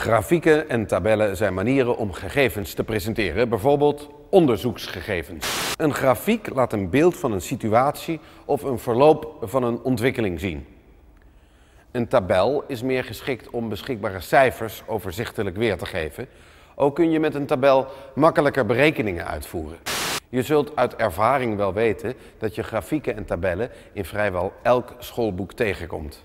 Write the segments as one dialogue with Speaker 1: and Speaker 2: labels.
Speaker 1: Grafieken en tabellen zijn manieren om gegevens te presenteren, bijvoorbeeld onderzoeksgegevens. Een grafiek laat een beeld van een situatie of een verloop van een ontwikkeling zien. Een tabel is meer geschikt om beschikbare cijfers overzichtelijk weer te geven. Ook kun je met een tabel makkelijker berekeningen uitvoeren. Je zult uit ervaring wel weten dat je grafieken en tabellen in vrijwel elk schoolboek tegenkomt.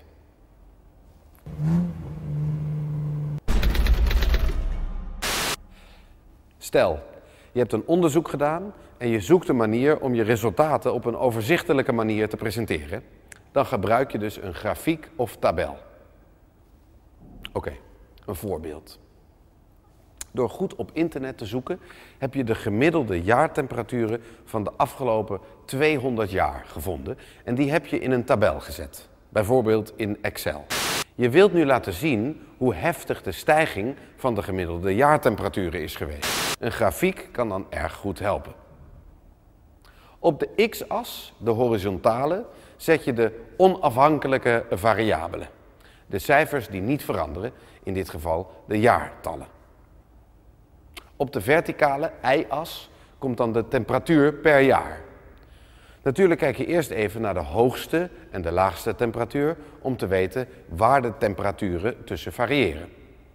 Speaker 1: Stel, je hebt een onderzoek gedaan en je zoekt een manier om je resultaten op een overzichtelijke manier te presenteren. Dan gebruik je dus een grafiek of tabel. Oké, een voorbeeld. Door goed op internet te zoeken heb je de gemiddelde jaartemperaturen van de afgelopen 200 jaar gevonden en die heb je in een tabel gezet, bijvoorbeeld in Excel. Je wilt nu laten zien hoe heftig de stijging van de gemiddelde jaartemperaturen is geweest. Een grafiek kan dan erg goed helpen. Op de x-as, de horizontale, zet je de onafhankelijke variabelen. De cijfers die niet veranderen, in dit geval de jaartallen. Op de verticale y-as komt dan de temperatuur per jaar. Natuurlijk kijk je eerst even naar de hoogste en de laagste temperatuur om te weten waar de temperaturen tussen variëren.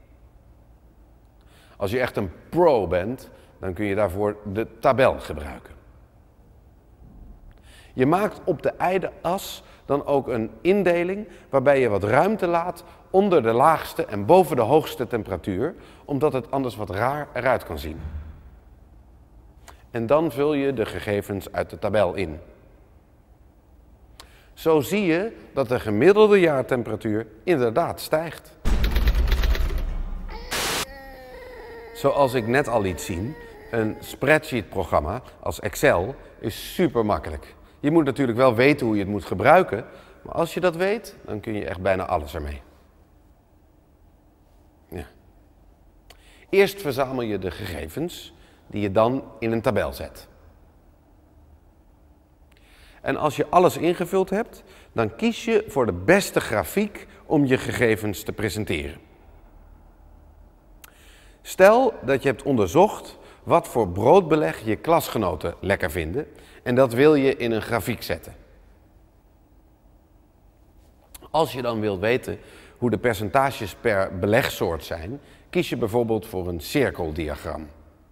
Speaker 1: Als je echt een pro bent, dan kun je daarvoor de tabel gebruiken. Je maakt op de y-as dan ook een indeling waarbij je wat ruimte laat onder de laagste en boven de hoogste temperatuur, omdat het anders wat raar eruit kan zien. En dan vul je de gegevens uit de tabel in. Zo zie je dat de gemiddelde jaartemperatuur inderdaad stijgt. Zoals ik net al liet zien, een spreadsheet-programma als Excel is super makkelijk. Je moet natuurlijk wel weten hoe je het moet gebruiken, maar als je dat weet, dan kun je echt bijna alles ermee. Ja. Eerst verzamel je de gegevens die je dan in een tabel zet. En als je alles ingevuld hebt, dan kies je voor de beste grafiek om je gegevens te presenteren. Stel dat je hebt onderzocht wat voor broodbeleg je klasgenoten lekker vinden en dat wil je in een grafiek zetten. Als je dan wilt weten hoe de percentages per belegsoort zijn, kies je bijvoorbeeld voor een cirkeldiagram.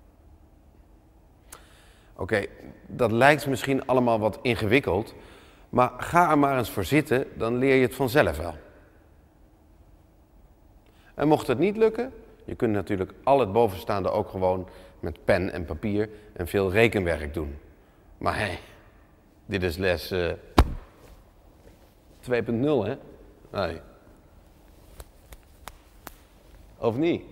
Speaker 1: Oké, dat lijkt misschien allemaal wat ingewikkeld, maar ga er maar eens voor zitten, dan leer je het vanzelf wel. En mocht het niet lukken, je kunt natuurlijk al het bovenstaande ook gewoon met pen en papier en veel rekenwerk doen. Maar hé, dit is les 2.0 hè? Nee. Of niet?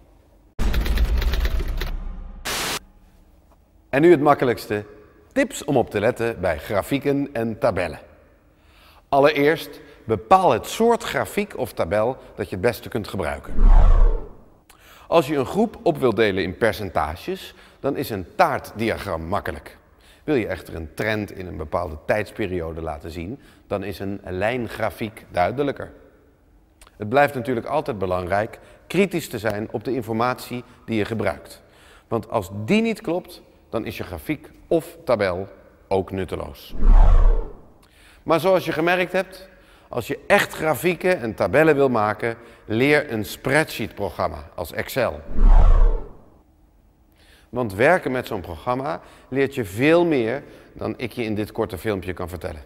Speaker 1: En nu het makkelijkste, tips om op te letten bij grafieken en tabellen. Allereerst, bepaal het soort grafiek of tabel dat je het beste kunt gebruiken. Als je een groep op wilt delen in percentages, dan is een taartdiagram makkelijk. Wil je echter een trend in een bepaalde tijdsperiode laten zien, dan is een lijngrafiek duidelijker. Het blijft natuurlijk altijd belangrijk kritisch te zijn op de informatie die je gebruikt. Want als die niet klopt, dan is je grafiek of tabel ook nutteloos. Maar zoals je gemerkt hebt, als je echt grafieken en tabellen wil maken, leer een spreadsheet-programma als Excel. Want werken met zo'n programma leert je veel meer dan ik je in dit korte filmpje kan vertellen.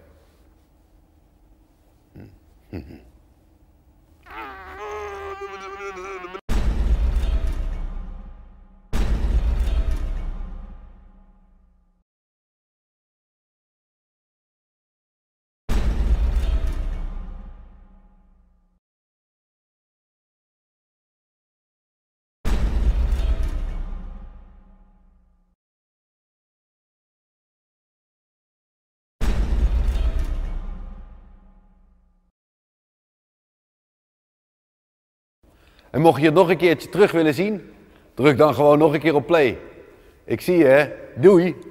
Speaker 1: En mocht je het nog een keertje terug willen zien, druk dan gewoon nog een keer op play. Ik zie je, hè? Doei!